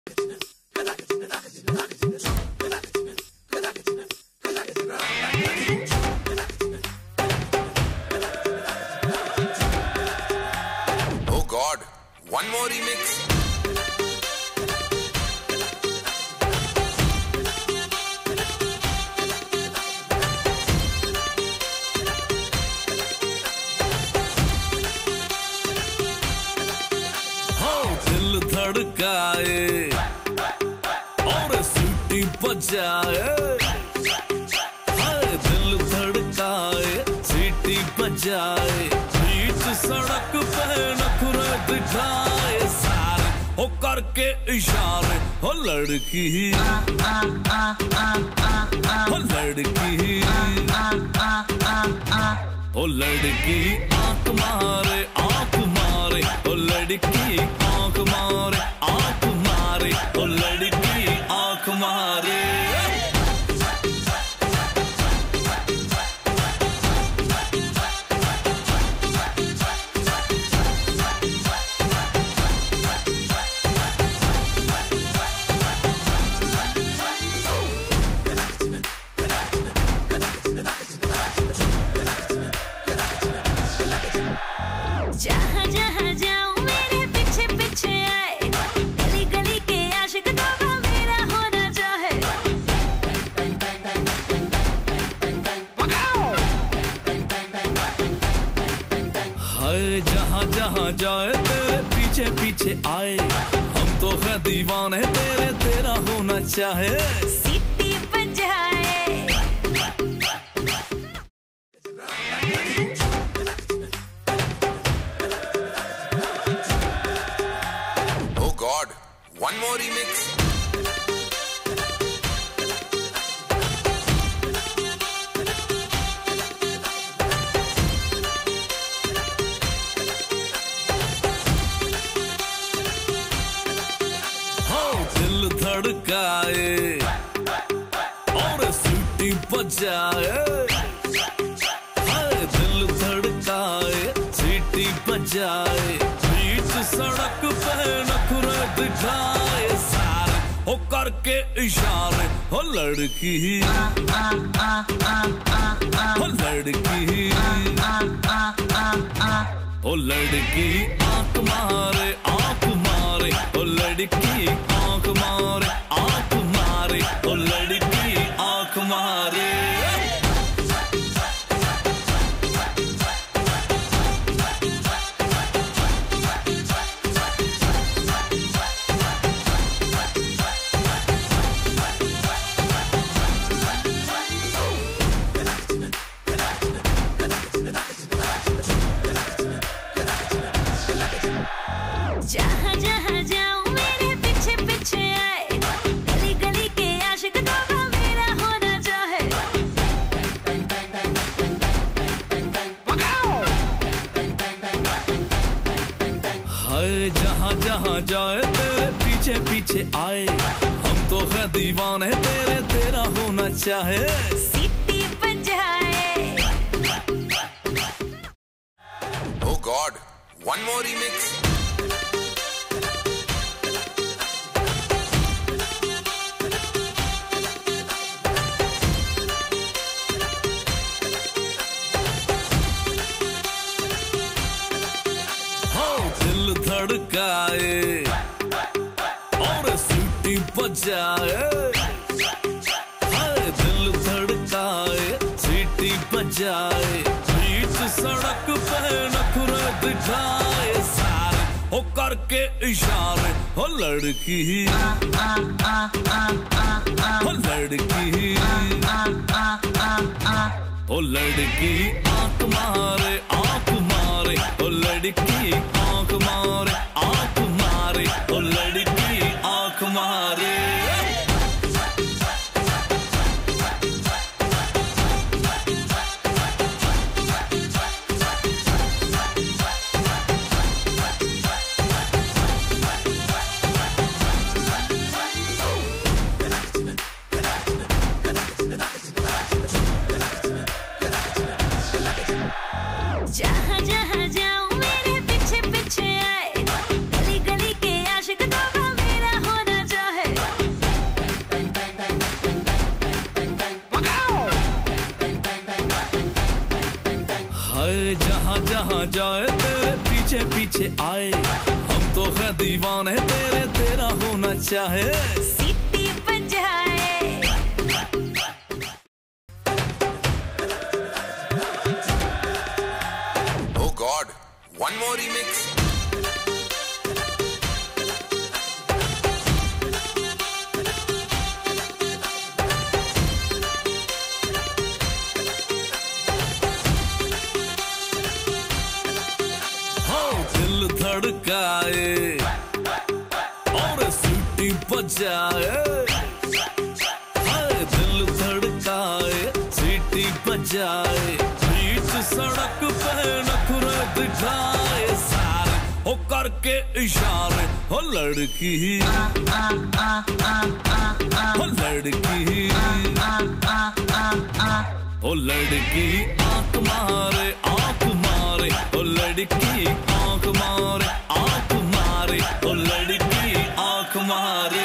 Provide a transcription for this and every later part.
Oh God, one more remix. दिल धड़काए और सीटी बजाए, दिल धड़काए सीटी बजाए, बीच सड़क पे नखरे दिखाए सारे हो करके इशारे, हो लड़की हो लड़की हो लड़की आंख मारे आंख मारे, हो लड़की आंख मारे आंख मारे, हो लड़की आंख मारे। जहाँ जहाँ जाऊँ मेरे पीछे पीछे आए, गली गली के आशिक तो मेरा होना चाहे। हाय जहाँ जहाँ जाए तेरे पीछे पीछे आए, हम तो है दीवाने तेरे, तेरा होना चाहे। सीटी बजाए Oh God, one more remix. दिल धड़काए और सीटी बजाए, दिल धड़काए सीटी बजाए, बीच सड़क पे नखरे दिखाए सारे हो करके इशारे, हो लड़की हो लड़की हो लड़की आंख मारे आंख मारे, हो लड़की आंख मारे आंख मारे, हो लड़की आंख मारे। जहाँ जहाँ जाऊँ मेरे पीछे पीछे आए, गली गली के आशिक तो मेरा होना चाहे। हाय जहाँ जहाँ जाए तेरे पीछे पीछे आए, हम तो है दीवाने तेरे, तेरा होना चाहे। सीटी बजाए Oh God, one more remix. दिल धड़काए और सीटी बजाए, दिल धड़काए सीटी बजाए, बीच सड़क पे नखरे दिखाए सारे हो करके इशारे, हो लड़की हो लड़की हो लड़की आंख मारे आंख मारे, हो लड़की आंख मारे आंख मारे, हो लड़की आंख मारे। जहाँ जहाँ जाऊँ मेरे पीछे पीछे आए, गली गली के आशिक तो मेरा होना चाहे। जहाँ जाए तेरे पीछे पीछे आए, हम तो है दीवाने तेरे, तेरा होना चाहे। सीटी बजाए Oh God, one more remix. दिल धड़काए और सीटी बजाए, दिल धड़काए सीटी बजाए, बीच सड़क पे नखरे दिखाए सारे हो करके इशारे। हो लड़की हो लड़की हो लड़की आंख मारे आंख मारे, हो लड़की आंख मारे आंख मारे, हो लड़की आंख मारे।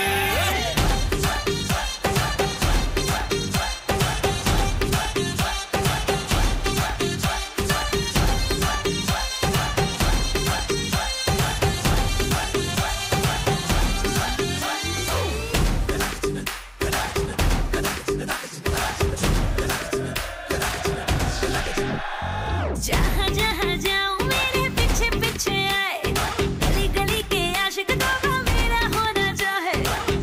जहाँ जहाँ जाऊँ मेरे पीछे पीछे आए, गली गली के आशिक तो मेरा होना चाहे।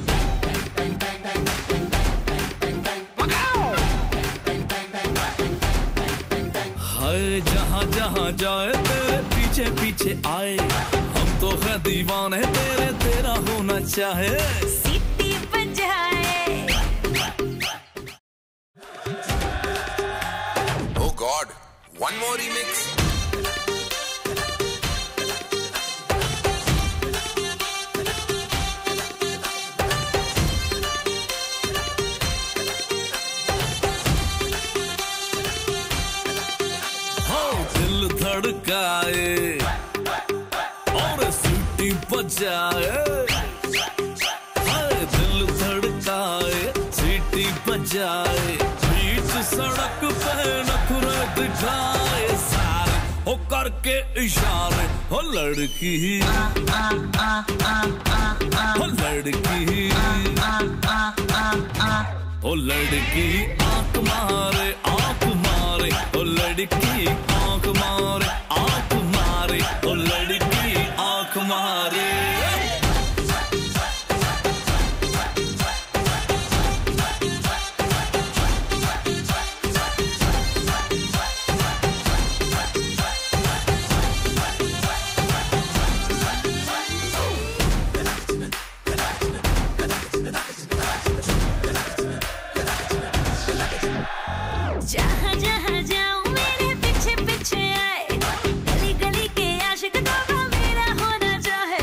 हाय जहाँ जहाँ जाए तेरे पीछे पीछे आए, हम तो है दीवाने तेरे, तेरा होना चाहे। सीटी बजाए Oh God, one more remix. दिल धड़काए और सीटी बजाए, दिल धड़काए सीटी बजाए, बीच सड़क पे नखरे दिखाए सारे हो करके इशारे। हो लड़की हो लड़की हो लड़की आंख मारे आंख मारे, हो लड़की आंख मारे आंख मारे, हो लड़की आंख मारे। जहाँ जहाँ जाऊँ मेरे पीछे पीछे आए, गली गली के आशिक तो मेरा होना चाहे।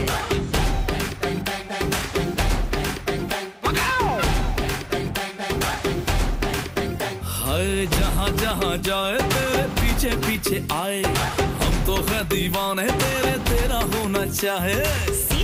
हाय जहाँ जहाँ जाए तेरे पीछे पीछे आए, हम तो है दीवाने तेरे, तेरा होना चाहे।